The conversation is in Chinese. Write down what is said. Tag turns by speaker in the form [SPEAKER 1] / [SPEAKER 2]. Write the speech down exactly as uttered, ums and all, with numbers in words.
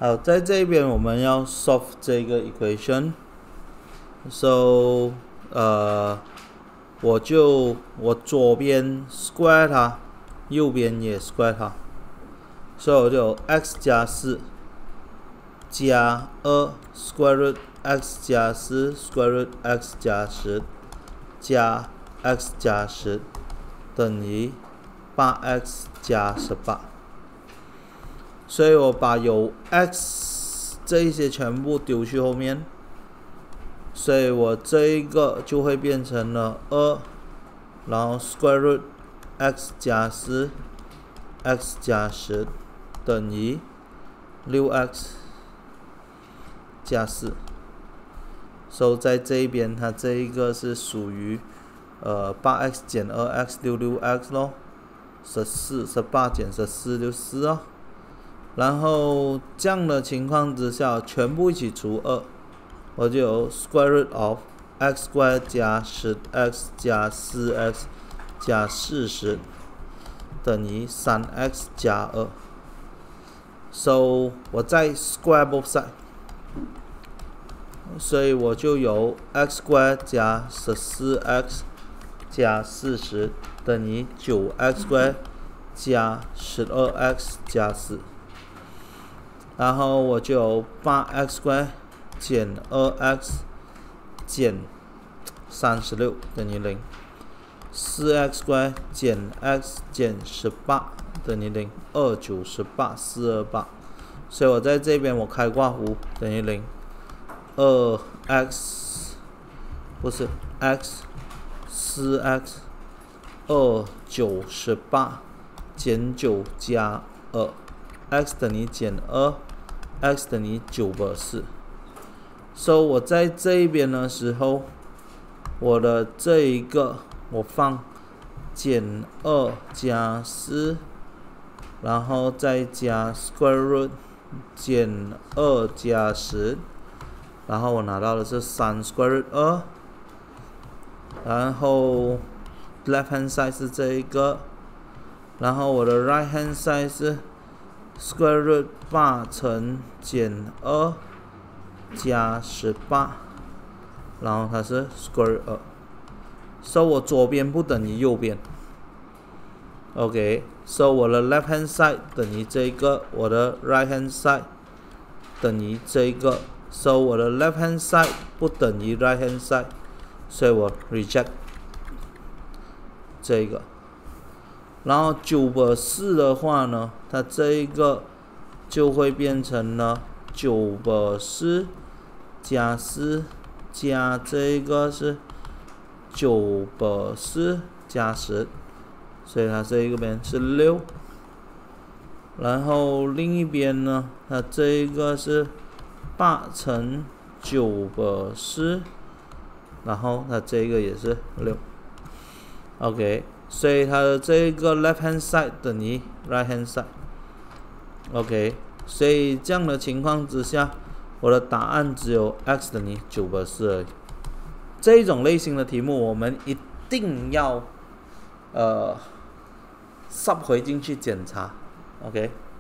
[SPEAKER 1] 好，在这边我们要 solve 这个 equation，so 呃，我就我左边 square 它，右边也 square 它，所以我就有 x 加四加二 square root x 加四 square root x 加十加 x 加十等于八 x 加十八。所以我把有 x 这一些全部丢去后面，所以我这一个就会变成了二，然后 square root x 加四 x 加十等于六 x 加四。所以在这一边，它这一个是属于呃八 x 减二 x 六六 x 咯，十四十八减十四就四哦。然后这样的情况之下，全部一起除二，我就有 square root of x square 加十 x 加四 x 加四十等于三 x 加二。So 我再 square both side， 所以我就有 x square 加十四 x 加四十等于九 x square 加十二 x 加四。然后我就有八 x square 减二 x 减三十六等于零，四 x square 减 x 减十八等于零，二九十八四二八，所以我在这边我开括弧等于零，二 x 不是 x 四 x 二九十八减九加二 x 等于减二 x 等于九百四。所以我在这一边的时候，我的这一个我放减二加四，然后再加 square root 减二加十，然后我拿到的是三 square root 二，然后 left hand side 是这一个，然后我的 right hand side 是square root 八乘减二加十八，然后它是 square root 二，所以我左边不等于右边。OK， 所以我的 left hand side 等于这个，我的 right hand side 等于这个，所以我的 left hand side 不等于 right hand side， 所以我 reject 这个。然后九百四的话呢，它这一个就会变成了九百四加四加这一个是九百四加十，所以它这一个边是六。然后另一边呢，它这一个是八乘九百四，然后它这个也是六。OK。所以它的这一个 left hand side 等于 right hand side，OK， 所以这样的情况之下，我的答案只有 x 等于九百四而已。这一种类型的题目，我们一定要呃 sub 回进去检查 ，OK。